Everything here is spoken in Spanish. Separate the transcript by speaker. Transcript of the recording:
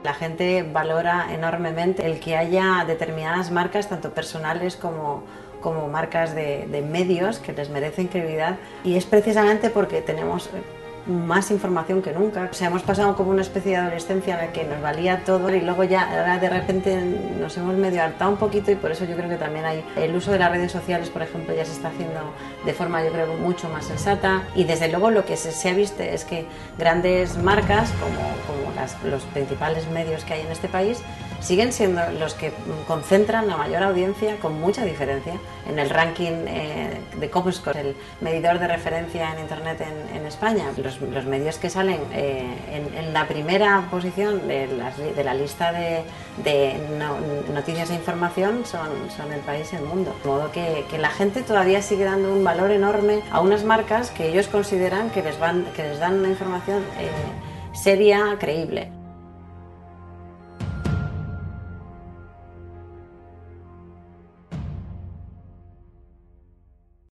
Speaker 1: La gente valora enormemente el que haya determinadas marcas, tanto personales como marcas de medios, que les merecen credibilidad, y es precisamente porque tenemos más información que nunca. O sea, hemos pasado como una especie de adolescencia en la que nos valía todo y luego ya ahora de repente nos hemos medio hartado un poquito, y por eso yo creo que también hay el uso de las redes sociales, por ejemplo, ya se está haciendo de forma, yo creo, mucho más sensata, y desde luego lo que se ha visto es que grandes marcas como los principales medios que hay en este país siguen siendo los que concentran la mayor audiencia con mucha diferencia en el ranking de Comscore, el medidor de referencia en Internet en España. Los medios que salen en la primera posición de la lista de noticias e información son El País y El Mundo. De modo que la gente todavía sigue dando un valor enorme a unas marcas que ellos consideran que les dan una información seria, creíble.